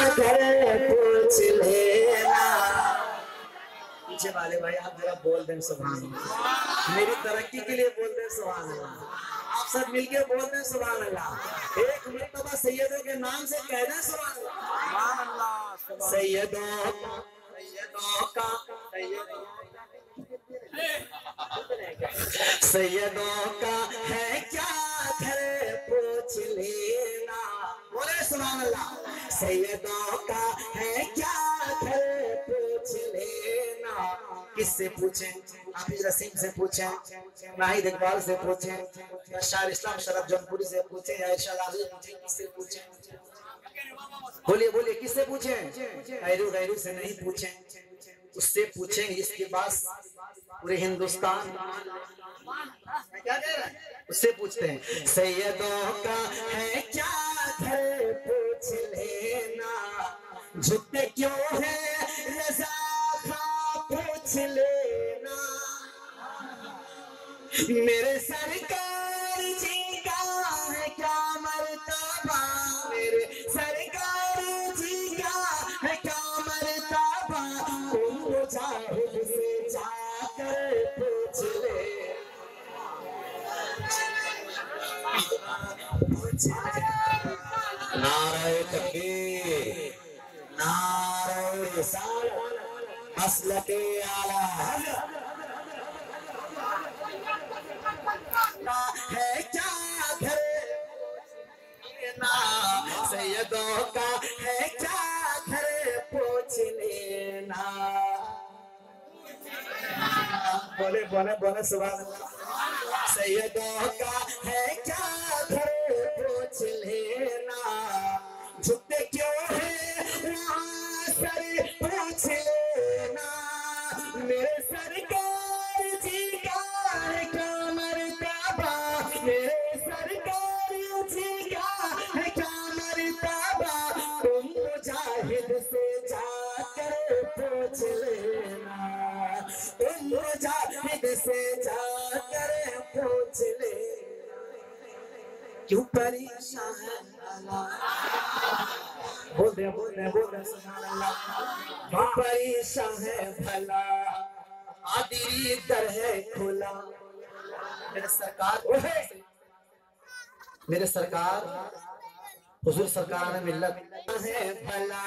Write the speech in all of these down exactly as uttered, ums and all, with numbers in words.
घर पूछ लेना। पीछे वाले भाई आप जरा बोल दें सुभान अल्लाह, मेरी तरक्की के लिए बोल दें सुभान अल्लाह। आप सब मिलके बोल दें सुभान अल्लाह। एक मर्तबा सैयदों के नाम से कह दें सुभान अल्लाह। सैयदों सैयदों का सैयदों का है क्या घर पूछ लेना। बोले सुभान अल्लाह। सैयदों का है क्या घर पूछ लेना। किससे पूछें? हाफिज रसीम से पूछें, नाहिद इकबाल से पूछें, शायर इस्लाम शरफ जौनपुरी से पूछें, या इरशाद आज़मी पूछें, किससे पूछें? बोलिए बोलिए किससे पूछें? गैरू गैरू से नहीं पूछें, उससे पूछेंगे इसके पास पूरे हिंदुस्तान क्या कह रहा है, उससे पूछते हैं। सैयदों का है क्या घर पूछ लेना। झुकते क्यों है रज़ा खा पूछ लेना। मेरे सरकार जी का है क्या मर्तबा। मेरे सरकार जी का है क्या मर्तबा। मुजाहिद से जाकर पूछ ले। नारे तकबीर, नारे रिसालत, मसलके आला है क्या घर ना। सैयदों का है क्या घर पूछ लेना। बोले बोले बोले सुभान अल्लाह। सैयदों का है क्या घर पूछ लेना। झुकते क्यों है वहाँ सर पूछ लेना। मेरे सरकार जी का है क्या मर्तबा। मेरे सरकार जी का है क्या मर्तबा। तुम मुजाहिद से जाकर पूछ लेना। तुम मुजाहिद से जाकर पूछ ले। क्यों परेशान है बोल दे बोल दे बोल दे सुभान अल्लाह। क्यों परेशान है भला आदिरी दर है खुला। मेरे सरकार मेरे सरकार हुजूर सरकार ने मिल्लत है भला।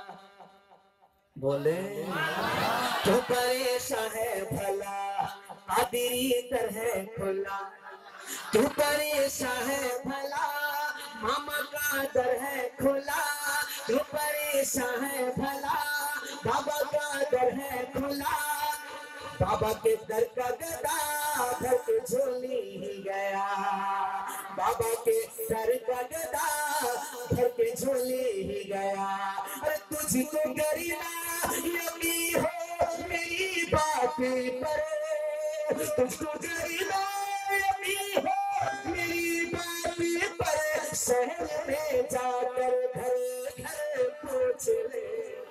बोले क्यों परेशान है भला आदिरी दर है खुला। क्यों परेशान है भला मामा का दर है खुला। क्यों परेशान है भला बाबा का दर है खुला। बाबा के दर का गदा धर के झोली ही गया। बाबा के दर का गदा धर के झोली ही गया। अरे तुझको करीना यकी हो मेरी बातें पर। तुझको करीना यकी हो मेरी बातें पर। शहर में जाकर घर घर पूछ ले।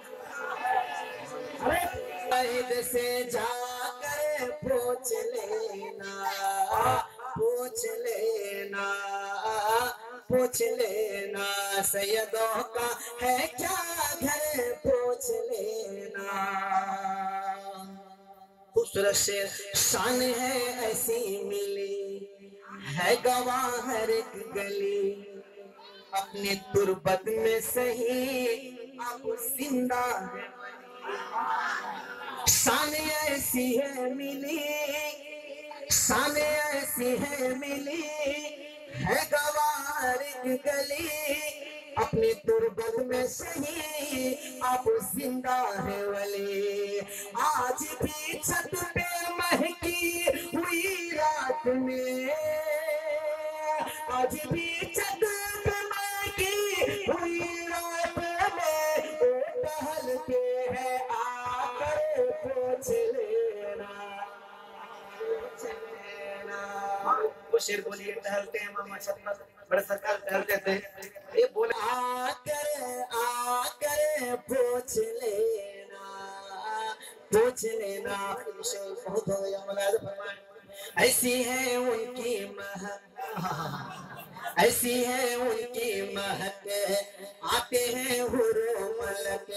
अरे से जाकर पूछ लेना। पूछ लेना पूछ लेना। सैयदों का है क्या घर पूछ लेना। खूबसूरत शेर शान है ऐसी मिली है गवाह हर एक गली। अपने तुरबत में सही आप जिंदा है। शान ऐसी है मिली शान ऐसी है मिली है गवाह हर एक गली। अपनी तुरबत में सही आप जिंदा है वली। आज भी छत पे महकी हुई रात में। आज भी छत पे महकी हुई रात में। ओ टहलते हैं आकर पूछ लेना। वो शेर बोलिए टहलते हैं मामा छत पर बड़े सरकार टहलते थे। ये बोले आकर आकर पूछ लेना। पूछ लेना बहुत हो गया मुलाज़ फरमाए। ऐसी है उनकी महक ऐसी है उनकी महक। आते हैं हुरूम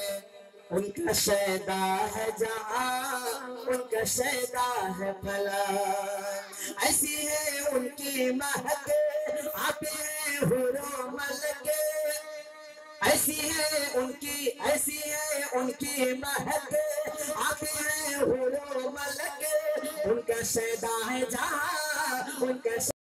उनका शैदा है जहाँ, उनका शैदा है भला। ऐसी है उनकी महक, आते हैं हुरो मलके। ऐसी है उनकी, ऐसी है उनकी महक, आते हैं हुरो मलके। उनका शैदा है जहाँ, उनका